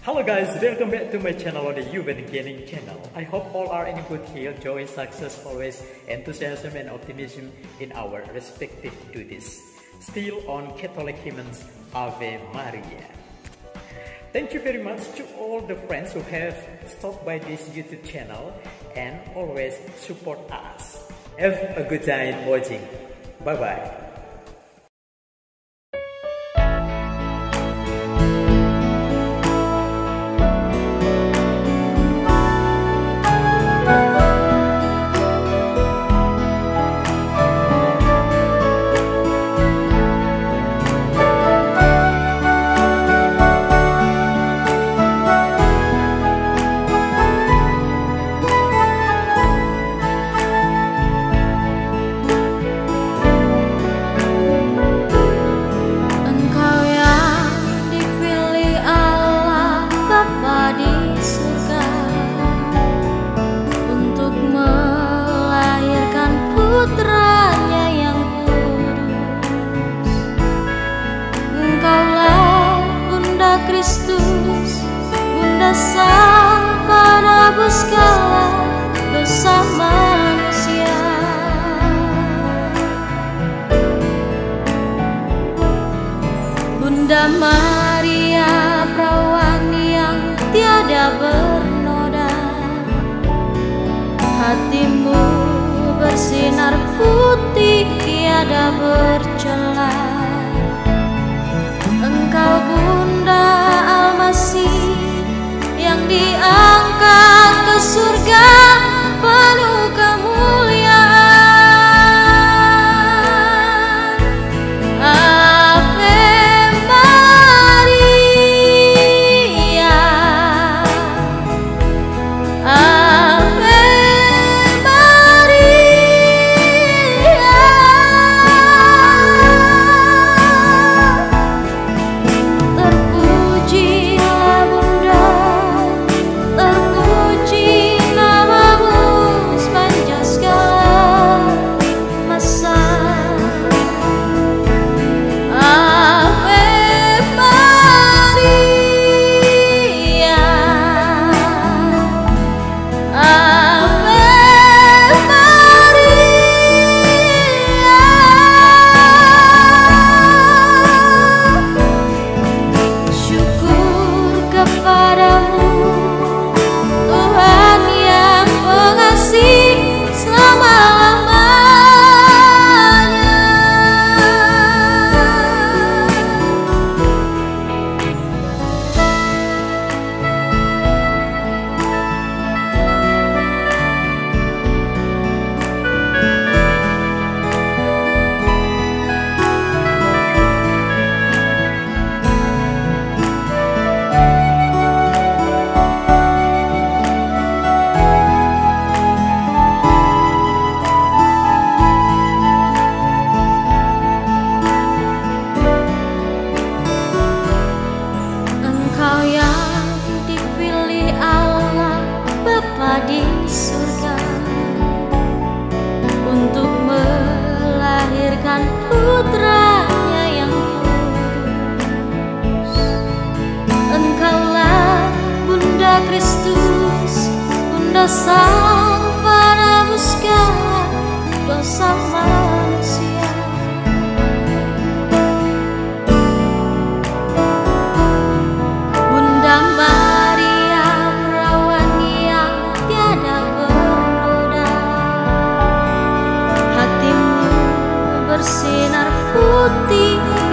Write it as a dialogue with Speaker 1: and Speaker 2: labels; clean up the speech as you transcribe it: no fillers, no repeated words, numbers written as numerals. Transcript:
Speaker 1: Hello guys, welcome back to my channel on the Urban Gaming channel. I hope all are in good health, joy, success, always enthusiasm and optimism in our respective duties. Still on Catholic Hymns Ave Maria. Thank you very much to all the friends who have stopped by this YouTube channel and always support us. Have a good time watching. Bye bye.
Speaker 2: Kristus, Bunda Sang penebus segala dosa manusia. Bunda Maria, perawan yang tiada bernoda, hatimu bersinar putih tiada bercela. Engkau Bunda Almasih yang diangkat ke surga penuh kemuliaan. Ave Maria, Ave di surga untuk melahirkan putranya yang kudus. Engkaulah Bunda Kristus, Bunda Sang penebus segala dosa manusia. Bunda Maria, perawan yang tiada bernoda, hatimu bersinar putih